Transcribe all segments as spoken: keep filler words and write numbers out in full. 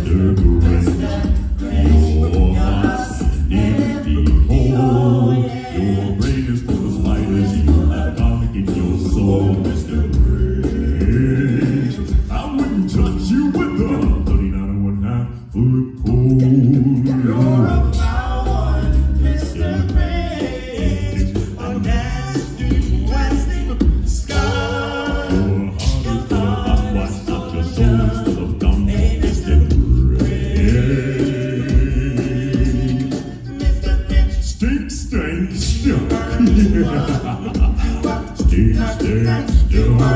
Mister Grinch, your heart's an empty hole. Your brain is full of spiders, you have garlic in your soul, Mister Grinch. I wouldn't touch you with a thirty-nine and one half foot pole. You're a foul one, Mister Grinch. A nasty, plastic skull. Your heart is full of hot wax, not your soul is full of gum, Mister Grinch. Stink, stank, stuck. Stink, stank, stuck.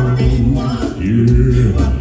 Yeah.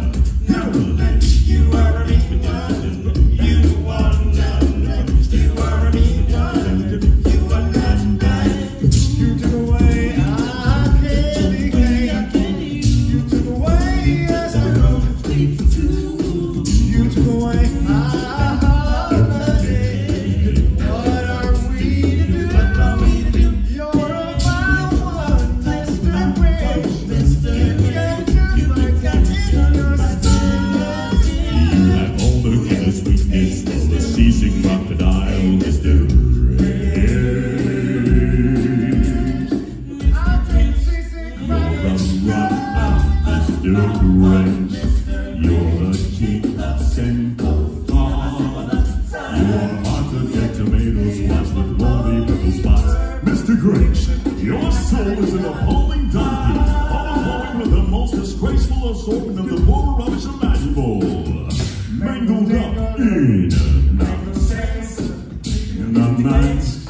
Your soul is an appalling donkey, overflowing with the most disgraceful assortment of the more rubbish imaginable, mangled up in nonsense, in the night.